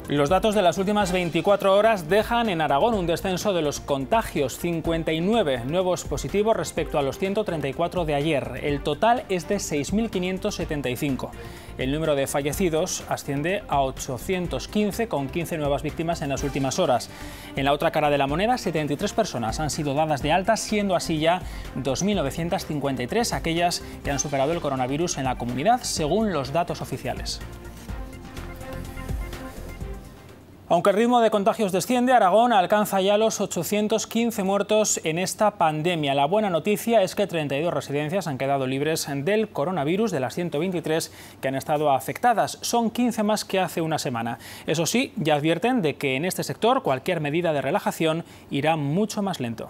Los datos de las últimas 24 horas dejan en Aragón un descenso de los contagios, 59 nuevos positivos respecto a los 134 de ayer. El total es de 6.575. El número de fallecidos asciende a 815, con 15 nuevas víctimas en las últimas horas. En la otra cara de la moneda, 73 personas han sido dadas de alta, siendo así ya 2.953 aquellas que han superado el coronavirus en la comunidad, según los datos oficiales. Aunque el ritmo de contagios desciende, Aragón alcanza ya los 815 muertos en esta pandemia. La buena noticia es que 32 residencias han quedado libres del coronavirus de las 123 que han estado afectadas. Son 15 más que hace una semana. Eso sí, ya advierten de que en este sector cualquier medida de relajación irá mucho más lento.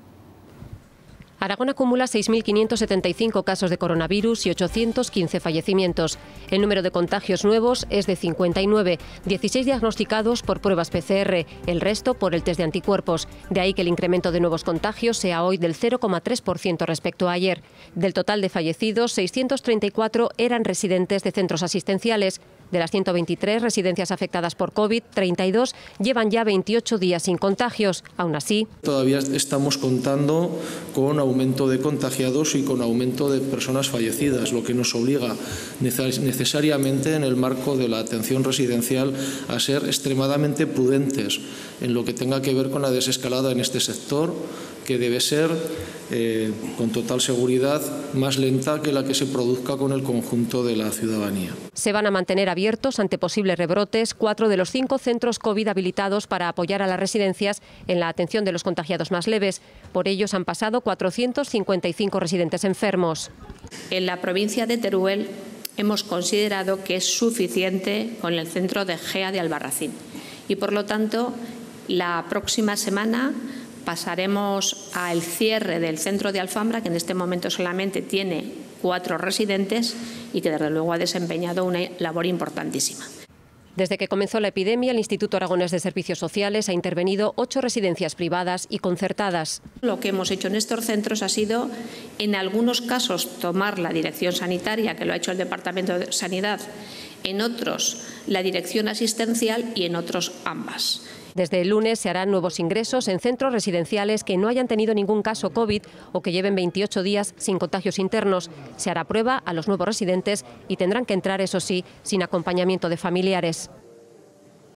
Aragón acumula 6.575 casos de coronavirus y 815 fallecimientos. El número de contagios nuevos es de 59, 16 diagnosticados por pruebas PCR, el resto por el test de anticuerpos. De ahí que el incremento de nuevos contagios sea hoy del 0,3% respecto a ayer. Del total de fallecidos, 634 eran residentes de centros asistenciales. De las 123 residencias afectadas por COVID, 32 llevan ya 28 días sin contagios. Aún así, todavía estamos contando con aumento de contagiados y con aumento de personas fallecidas, lo que nos obliga necesariamente en el marco de la atención residencial a ser extremadamente prudentes en lo que tenga que ver con la desescalada en este sector, que debe ser, con total seguridad, más lenta que la que se produzca con el conjunto de la ciudadanía. Se van a mantener abiertos ante posibles rebrotes 4 de los 5 centros COVID habilitados para apoyar a las residencias en la atención de los contagiados más leves. Por ellos han pasado 455 residentes enfermos. En la provincia de Teruel hemos considerado que es suficiente con el centro de GEA de Albarracín y, por lo tanto, la próxima semana pasaremos al cierre del centro de Alfambra, que en este momento solamente tiene 4 residentes y que desde luego ha desempeñado una labor importantísima. Desde que comenzó la epidemia, el Instituto Aragonés de Servicios Sociales ha intervenido 8 residencias privadas y concertadas. Lo que hemos hecho en estos centros ha sido, en algunos casos, tomar la dirección sanitaria, que lo ha hecho el Departamento de Sanidad, en otros la dirección asistencial y en otros ambas. Desde el lunes se harán nuevos ingresos en centros residenciales que no hayan tenido ningún caso COVID o que lleven 28 días sin contagios internos. Se hará prueba a los nuevos residentes y tendrán que entrar, eso sí, sin acompañamiento de familiares.